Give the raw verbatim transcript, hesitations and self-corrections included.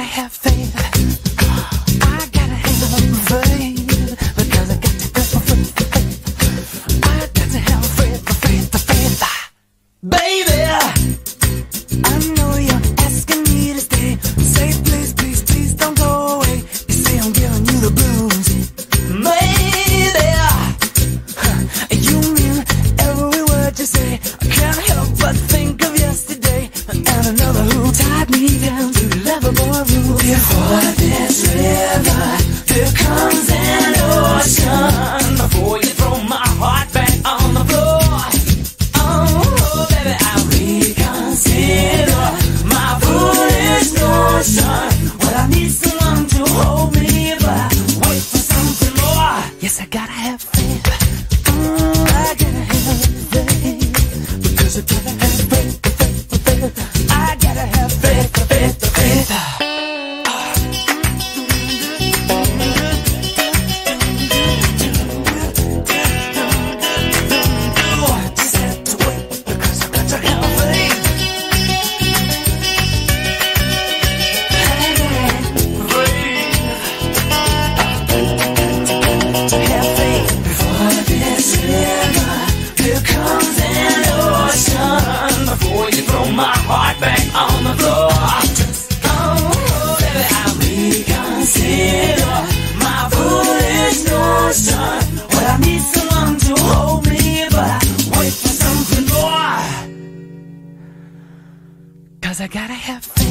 have faith. I gotta have faith. Because I got to go for faith. I got to have faith, faith, faith. Baby, I know you're asking me to stay. Say please, please, please don't go away. You say I'm giving you the blues. Maybe you mean every word you say. I can't help but think of yesterday and another who tied me down to lovable rules. Before this river, here comes an ocean. Before you throw my heart back on the floor, oh baby, I reconsider my foolish notion. Well, I need someone to hold me, but I wait for something more. Yes, I gotta have faith. Mm, I gotta have faith. Because I gotta have faith, faith, faith. I gotta have faith, faith, faith. Just have to wait because I got to have faith. Have faith before this river. Here comes an ocean. Before you throw my heart back on the floor, oh baby, I reconsider my foolish notion. Well, I need someone to hold me, but I wait for something more. Cause I gotta have faith.